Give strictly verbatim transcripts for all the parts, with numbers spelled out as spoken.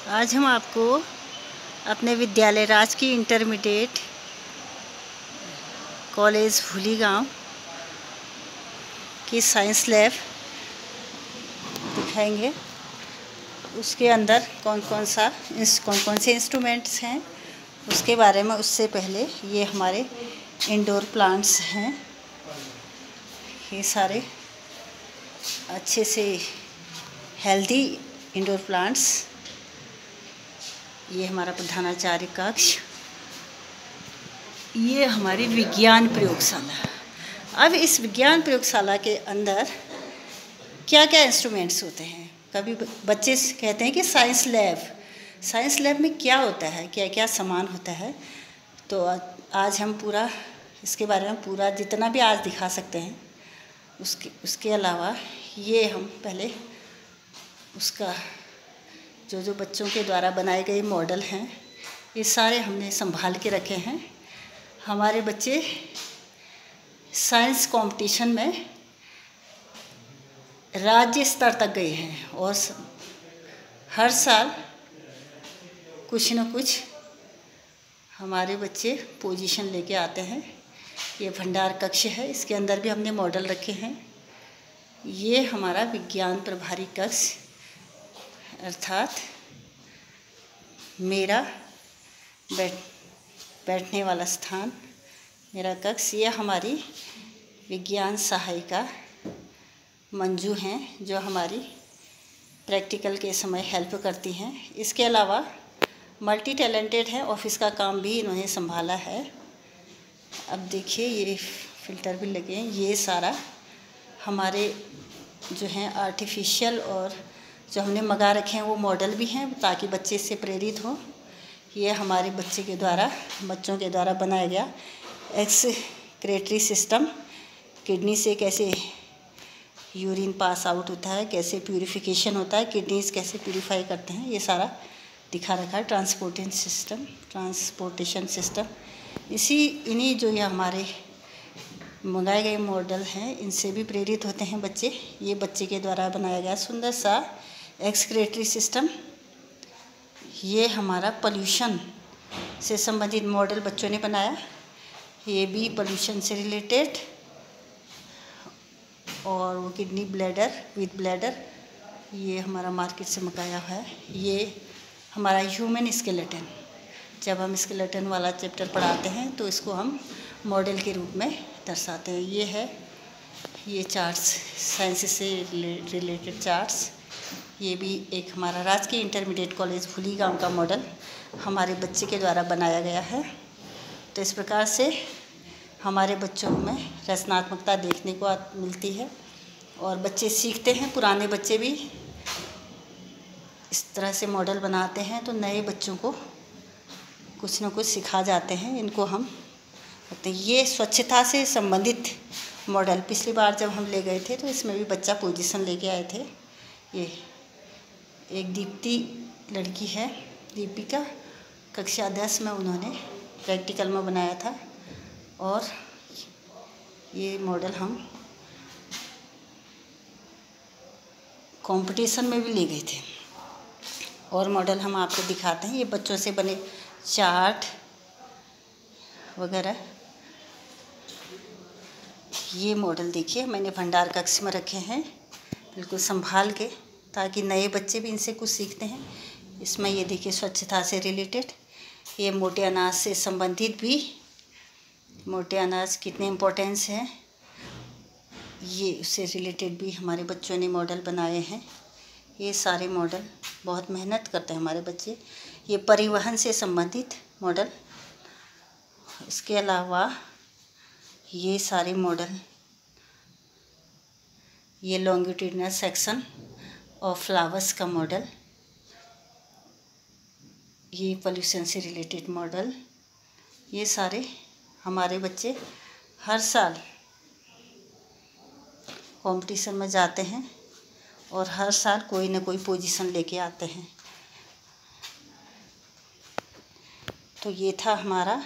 आज हम आपको अपने विद्यालय राजकीय इंटरमीडिएट कॉलेज भूली गांव की साइंस लैब दिखाएंगे। उसके अंदर कौन कौन सा कौन कौन से इंस्ट्रूमेंट्स हैं उसके बारे में। उससे पहले ये हमारे इंडोर प्लांट्स हैं, ये सारे अच्छे से हेल्दी इंडोर प्लांट्स। ये हमारा प्रधानाचार्य कक्ष, ये हमारी विज्ञान प्रयोगशाला। अब इस विज्ञान प्रयोगशाला के अंदर क्या क्या इंस्ट्रूमेंट्स होते हैं। कभी बच्चे कहते हैं कि साइंस लैब, साइंस लैब में क्या होता है, क्या क्या सामान होता है। तो आज हम पूरा इसके बारे में पूरा जितना भी आज दिखा सकते हैं। उसके उसके अलावा ये हम पहले उसका जो जो बच्चों के द्वारा बनाए गए मॉडल हैं, ये सारे हमने संभाल के रखे हैं। हमारे बच्चे साइंस कंपटीशन में राज्य स्तर तक गए हैं और हर साल कुछ न कुछ हमारे बच्चे पोजीशन लेके आते हैं। ये भंडार कक्ष है, इसके अंदर भी हमने मॉडल रखे हैं। ये हमारा विज्ञान प्रभारी कक्ष अर्थात मेरा बैठ बैठने वाला स्थान, मेरा कक्ष। ये हमारी विज्ञान सहायिका मंजू हैं, जो हमारी प्रैक्टिकल के समय हेल्प करती हैं। इसके अलावा मल्टी टैलेंटेड है, ऑफिस का काम भी इन्होंने संभाला है। अब देखिए ये फ़िल्टर भी लगे हैं। ये सारा हमारे जो हैं आर्टिफिशियल और जो हमने मंगा रखे हैं वो मॉडल भी हैं, ताकि बच्चे इससे प्रेरित हों। ये हमारे बच्चे के द्वारा बच्चों के द्वारा बनाया गया एक्सक्रीटरी सिस्टम। किडनी से कैसे यूरिन पास आउट होता है, कैसे प्यूरिफिकेशन होता है, किडनीज कैसे प्यूरिफाई करते हैं, ये सारा दिखा रखा है। ट्रांसपोर्टेशन सिस्टम ट्रांसपोर्टेशन सिस्टम इसी इन्हीं जो ये हमारे मंगाए गए मॉडल हैं, इनसे भी प्रेरित होते हैं बच्चे। ये बच्चे के द्वारा बनाया गया सुंदर सा एक्सक्रीटरी सिस्टम। ये हमारा पोल्यूशन से संबंधित मॉडल बच्चों ने बनाया। ये भी पोल्यूशन से रिलेटेड, और वो किडनी ब्लैडर विद ब्लैडर, ये हमारा मार्केट से मंगाया हुआ है। ये हमारा ह्यूमन स्केलेटन, जब हम स्केलेटन वाला चैप्टर पढ़ाते हैं तो इसको हम मॉडल के रूप में दर्शाते हैं। ये है ये चार्ट्स, साइंस से रिलेटेड चार्ट्स। ये भी एक हमारा राजकीय इंटरमीडिएट कॉलेज भूली गांव का मॉडल हमारे बच्चे के द्वारा बनाया गया है। तो इस प्रकार से हमारे बच्चों में रचनात्मकता देखने को मिलती है और बच्चे सीखते हैं। पुराने बच्चे भी इस तरह से मॉडल बनाते हैं तो नए बच्चों को कुछ न कुछ सिखा जाते हैं। इनको हम तो ये स्वच्छता से संबंधित मॉडल पिछली बार जब हम ले गए थे तो इसमें भी बच्चा पोजीशन लेके आए थे। ये एक दीप्ति लड़की है, दीपिका, कक्षा दस में उन्होंने प्रैक्टिकल में बनाया था और ये मॉडल हम कंपटीशन में भी ले गए थे। और मॉडल हम आपको दिखाते हैं। ये बच्चों से बने चार्ट वगैरह। ये मॉडल देखिए मैंने भंडार कक्ष में रखे हैं बिल्कुल संभाल के, ताकि नए बच्चे भी इनसे कुछ सीखते हैं। इसमें ये देखिए स्वच्छता से रिलेटेड, ये मोटे अनाज से संबंधित भी, मोटे अनाज कितने इम्पोर्टेंस हैं ये उससे रिलेटेड भी हमारे बच्चों ने मॉडल बनाए हैं। ये सारे मॉडल बहुत मेहनत करते हैं हमारे बच्चे। ये परिवहन से संबंधित मॉडल। इसके अलावा ये सारे मॉडल, ये लॉन्गिट्यूडिनल सेक्शन और फ्लावर्स का मॉडल, ये पोल्यूशन से रिलेटेड मॉडल। ये सारे हमारे बच्चे हर साल कंपटीशन में जाते हैं और हर साल कोई ना कोई पोजीशन लेके आते हैं। तो ये था हमारा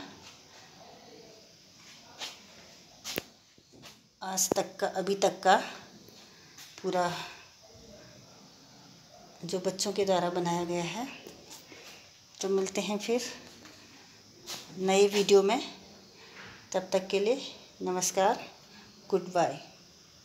आज तक का, अभी तक का पूरा जो बच्चों के द्वारा बनाया गया है। तो मिलते हैं फिर नए वीडियो में। तब तक के लिए नमस्कार, गुड बाय।